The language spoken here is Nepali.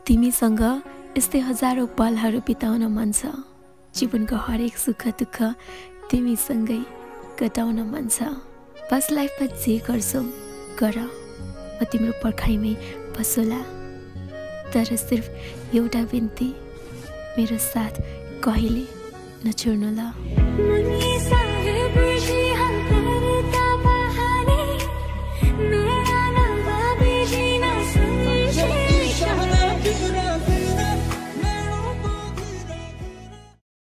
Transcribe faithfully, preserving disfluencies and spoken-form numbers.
तिमीसँग यस्तै हजारौं पलहरू बिताउन मन छ। जीवनको हरेक सुख दुःख तिमीसँगै कटाउन मन छ। बस लाइफमा जे गर्छौ गर, म तिम्रो पर्खाइमै बसोला। तर सिर्फ एउटा बिन्ती, मेरो साथ कहिले नछोड्नु ल।